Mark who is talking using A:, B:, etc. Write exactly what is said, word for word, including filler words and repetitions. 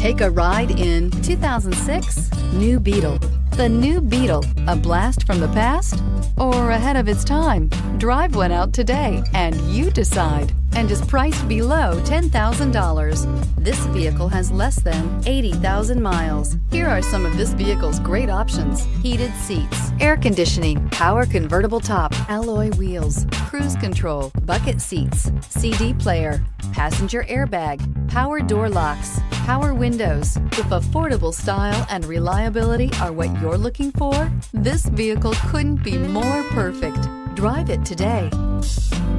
A: Take a ride in two thousand six New Beetle. The New Beetle, a blast from the past or ahead of its time? Drive one out today and you decide, and is priced below ten thousand dollars. This vehicle has less than eighty thousand miles. Here are some of this vehicle's great options: heated seats, air conditioning, power convertible top, alloy wheels, cruise control, bucket seats, C D player, passenger airbag, power door locks, power windows. If affordable style and reliability are what you're looking for, this vehicle couldn't be more perfect. Drive it today.